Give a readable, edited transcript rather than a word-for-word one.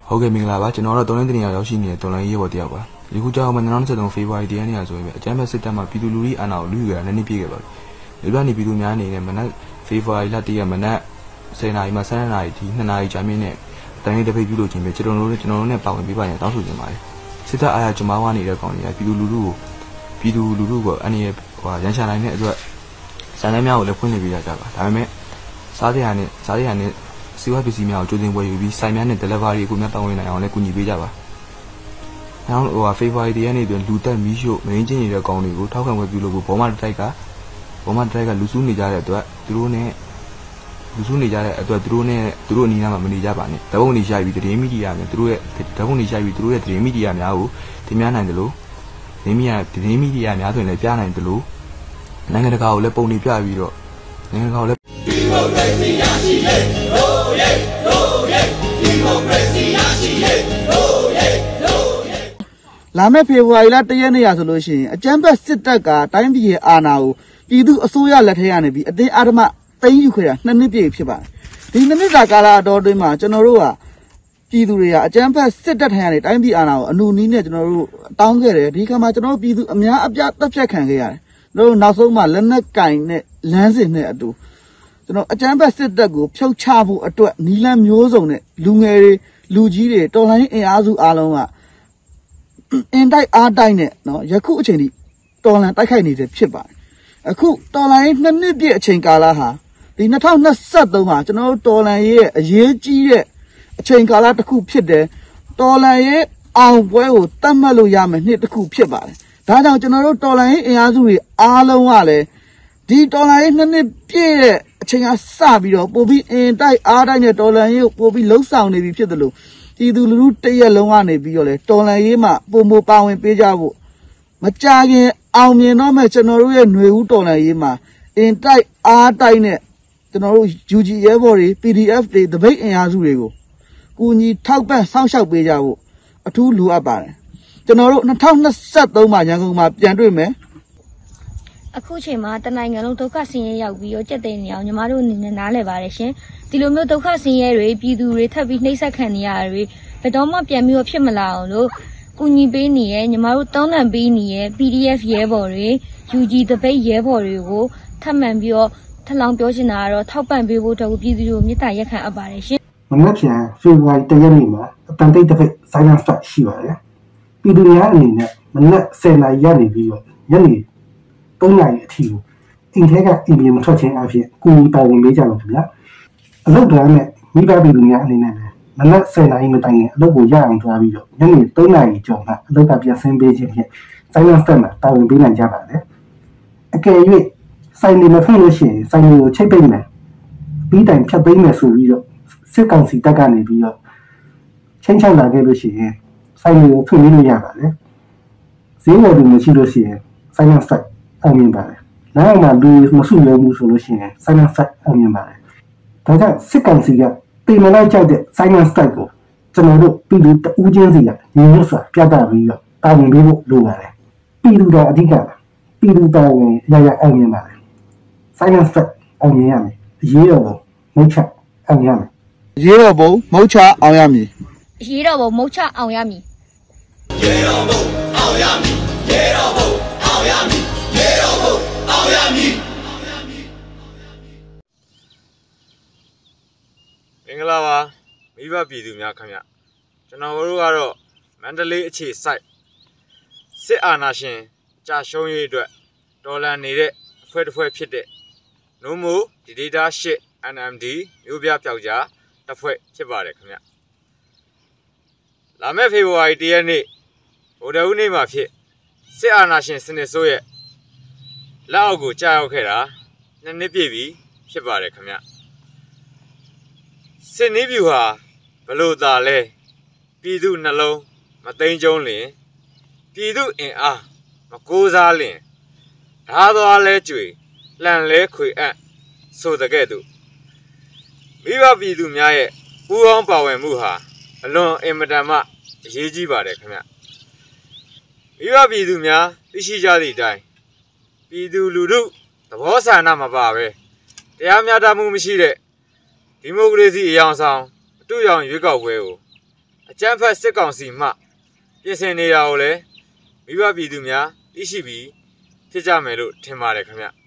ဟုတ်ကဲ့မင်္ဂလာပါကျွန်တော်တို့3နှစ်တနင်္လာရောက်ရှိနေတဲ့တော်လိုင်းရေးဘော်တယောက်ပါဒီခုကြောင့်မှ2023ဖေဖော်ဝါရီ10ရက်နေ့ဆိုရင်အကြမ်းဖက်စစ်တပ်မှပြည်သူလူထုအာဏာကိုလူယူရတဲ့နေ့ပြည့်ခဲ့ပါပြီဒီလိုနေပြည်သူများအနေနဲ့မနက်ဖေဖော်ဝါရီလ1ရက်မနက်10:00နာရီမှ12:00နာရီထိ2နာရီကြာမြင့်တဲ့တိုင်းရေးတစ်ဖိတ်ပြုလုပ်ခြင်းပဲကျွန်တော်တို့နဲ့ပါဝင်ပေးပါရင်တောင်းဆိုချင်ပါတယ်စစ်တပ်အားရကြမဝနေတဲ့ကောင်တွေကပြည်သူလူထုကိုအနေနဲ့ရန်ရှာနိုင်တဲ့အတွက်စံနှမ်းများကိုလည်းဖွင့်လှစ်ပေးကြပါဒါပေမဲ့စားရတဲ့စီဝါပစ္စည်းများကိုကြိုတင်ဝယ်ယူပြီးဆိုင်များနဲ့ delivery ကိုများတောင်းဝင်နိုင်အောင်လည်းကူညီပေးကြပါနောက်ဖေဖော်ဝါရီရက်နေ့တွင်လူတက်မီးရှို့မင်းချင်းနေတဲ့ကောင်တွေကိုထောက်ခံဝယ်ပြုလို့ဘောမတိုက်ကလူစုနေကြတဲ့အတွက်သူတို့နဲ့သူတို့အနီးနားမှာမနေကြပါနဲ့ဓာတ်ပုံတွေရိုက်ပြီးသတင်းမီဒီယာနဲ့သူတို့ရဲ့ဓာတ်ပုံတွေရိုက်ပြီးသူတို့ရဲ့သတင်းမီဒီယာများကိုတင်ပြနိုင်တယ်လို့သတင်းမီဒီယာများတွင်လည်းပြနိုင်တယ်လို့နိုင်ငံတကာကိုလည်းပုံတွေပြပြီးတော့နိုင်ငံတကာကိုလည်းဒီမိုကရေစီရရှိရေးလို့ရေးဒီမိုကရေစီရရှိရေးလို့ရေးလာမယ့်ဖေဖော်ဝါရီလ1ရက်နေ့ရဆိုလို့ရှိရင်အကြမ်းဖက်စစ်တပ်ကတိုင်းပြည်ရဲ့အာဏာကိုပြည်သူအစိုးရလက်ထဲကနေပြီးအတင်းအဓမ္မသိမ်းယူခဲ့တာ2နှစ်ပြည့်ဖြစ်ပါတယ်ဒီ2နှစ်တာကာလအတော်အတွင်းမှာကျွန်တော်တို့ကပြည်သူတွေကအကြမ်းဖက်စစ်တပ်ထံကနေတိုင်းပြည်အာဏာကိုအနုနီးနဲ့ကျွန်တော်တို့တောင်းခဲ့တယ်ဒီခါမှာကျွန်တော်တို့ပြည်သူအများအပြားတပ်ဖြတ်ခံခဲ့ရတယ်တို့နောက်ဆုံးမှလက်နက်ကင်နဲ့လမ်းစဉ်နဲ့အတူကျွန်တော်အကြမ်းဖက်စစ်တပ်ကိုဖြုတ်ချဖို့အတွက်နီလန်းမျိုးစုံနဲ့လူငယ်တွေလူကြီးတွေတော်လှန်ရေးအင်အားစုအားလုံးကအင်တိုက်အားတိုက်နဲ့နော်ယခုအချိန်ထိတော်လှန်တိုက်ခိုက်နေစေဖြစ်ပါတယ်အခုတော်လှန်ရေး2နှစ်ပြည့်အချိန်ကာလဟာဒီ2023မှာကျွန်တော်တို့တော်လှန်ရေးရဲ့အရေးကြီးတဲ့အချိန်ကာလတစ်ခုဖြစ်တယ်တော်လှန်ရေးအောင်ပွဲကိုတတ်မှတ်လို့ရမယ်နှစ်တစ်ခုဖြစ်ပါတယ်ဒါကြောင့်ကျွန်တော်တို့တော်လှန်ရေးအင်အားစုတွေအားလုံးကလည်းဒီတော်လှန်ရေး2နှစ်ပြည့်တဲ့အချိန်ကစပြီးတော့ပို့ပြီးအင်တိုက်အားတိုက်နဲ့တော်လှန်ရေးကိုပို့ပြီးလှုပ်ဆောင်နေပြီဖြစ်တယ်လို့ပြည်သူလူထုတရက်လုံးကနေပြီးတော့လေတော်လှန်ရေးမှာပုံမပါဝင်ပေးကြဖို့မကြခင်အောင်မြင်တော့မဲ့ကျွန်တော်တို့ရဲ့ຫນွေဦးတော်လှန်ရေးမှာအင်တိုက်အားတိုက်နဲ့ကျွန်တော်တို့ UG ရဲဘော်တွေ PDF တွေတပိတ်အင်အားစုတွေကိုကူညီထောက်ပံ့စောင့်ရှောက်ပေးကြဖို့အထူးလိုအပ်ပါတယ်ကျွန်တော်တို့2023မှာရန်ကုန်မှာပြန်တွေ့မယ်အခုချိန်မှာတနိုင်ငံလုံးဒုက္ခဆင်းရဲရောက်ပြီးတော့ကြက်တဲ့နေအောင်ညီမတို့အနေနဲ့နားလည်ပါတယ်ရှင်ဒီလိုမျိုးဒုက္ခဆင်းရဲတွေပြည်သူတွေထပ်ပြီးနှိပ်စက်ခံနေရတွေဘယ်တော့မှပြန်ပြီးတော့ဖြစ်မလာအောင်လို့ကူညီပေးနေရညီမတို့တောင်းတပေးနေရ PDF ရဲဘော်တွေ UG တပိတ်ရဲဘော်တွေကိုထပ်မံပြီးတော့ထလောင်ပြောချင်တာကတော့ထောက်ပံ့ပေးဖို့တော့ပြည်သူတွေကိုမေတ္တာရက်ခံအပ်ပါတယ်ရှင်မနက်ဖြန်ဖေဖော်ဝါရီ1ရက်နေ့မှာအတန်တိတ်တစ်ဖက် silent strike ရှိပါတယ်ပြည်သူများအနေနဲ့မနက်10:00နာရီရနေပြီးတော့ညနေ3:00နာရီအထိကိုအိမ်ထဲကအင်မထွက်ခြင်းအပြင်ကိုယ်ပါဝင်ပေးကြလို့ခင်ဗျာအလုပ်တန်းနဲ့မိဘပြည်သူများအနေနဲ့လည်းမနက်10:00နာရီမတိုင်ခင်အလုပ်ကိုရအောင်သွားပြီးတော့ညနေ3:00နာရီကျော်မှအလုပ်ကပြန်ဆင်းပေးခြင်းဖြင့် silent strike မှာပါဝင်ပေးနိုင်ကြပါတယ်အကယ်၍ဆိုင်နေမဖွင့်လို့ရှိရင်ဆိုင်ကိုချိတ်ပိတ်မယ်ပြီးတိုင်ဖြတ်သိမ်းမယ်ဆိုပြီးတော့စစ်ကောင်စီတပ်ကနေပြီးတော့ချင်းချောက်လာခဲ့လို့ရှိရင်ဆိုင်ကိုဖွင့်လို့ရပါတယ်ဈေးဝယ်သူမရှိလို့ရှိရင် silent strike အောင်မြင်ပါတယ်နောက်မှလူမစုရုံမှုဆိုလို့ရှိရင် silent strike အောင်မြင်ပါတယ်ဒါကြောင့်စစ်ကောင်စီကတိမ်မလိုက်ကြတဲ့ silent strike ကိုကျွန်တော်တို့ပြည်သူတဦးချင်းစီကညီညွတ်စွာပြသပြီးတော့တာဝန်ပေးဖို့လိုပါတယ်ပြည်သူတော်အဓိကပြည်သူတော်ဝင်ရအောင်မြင်ပါတယ် silent strike အောင်မြင်ရမယ်အရေးတော်ပုံမုတ်ချအောင်ရမယ်ရေးတော်ပုံမုတ်ချအောင်ရမည်ရေးတော်ပုံမုတ်ချအောင်ရမည်ရေးတော်ပုံအောင်ရမည်ရေးတော်ပုံအောင်ရမည်ရေးတော်ပုံအောင်ရမည်မင်္ဂလာပါမိဘပြည်သူများခင်ဗျကျွန်တော်တို့ကတော့မန္တလေးအခြေစိုက်စစ်အာဏာရှင်ကြာရှုံးရေးအတွက်တော်လှန်နေတဲ့အဖွဲ့တစ်ဖွဲ့ဖြစ်တဲ့နိုမိုဒီဒေတာရှစ် NMD မျိုးပြပျောက်ကြားတစ်ဖွဲ့ဖြစ်ပါတယ်ခင်ဗျလာမယ့်ဖေဖော်ဝါရီ1ရက်နေ့ဗုဒ္ဓဦးနေ့မှာဖြစ်စစ်အာဏာရှင်စနစ်ဆိုးရဲ့လက်အောက်ကိုကြာရောက်ခဲ့တာ2နှစ်ပြည့်ပြီဖြစ်ပါတယ်ခင်ဗျစစ်နည်းဗျူဟာဘလို့သာလဲပြည်သူနှလုံးမသိမ်းကျုံးလင်ပြည်သူအင်အားမကိုးစားလင်ဓာသွားလဲကြွေလှန်လဲခွေအံ့ဆိုတဲ့ကဲ့သို့မိဘပြည်သူများရဲ့ပူးပေါင်းပါဝင်မှုဟာအလွန်အင်မတန်မှအရေးကြီးပါတယ်ခင်ဗျမိဘပြည်သူများသိရှိကြသည့်အတိုင်းပြည်သူလူထုသဘောဆန္ဒမပါပဲတရားမျှတမှုမရှိတဲ့ဒီမိုကရေစီအယောင်ဆောင်အတူရောင်ရွေးကောက်ပွဲကိုအအကြမ်းဖက်စစ်ကောင်စီမှပြင်ဆင်နေတာကိုလည်းမိဘပြည်သူများသိရှိပြီးဖြစ်ကြမယ်လို့ထင်ပါတယ်ခင်ဗျ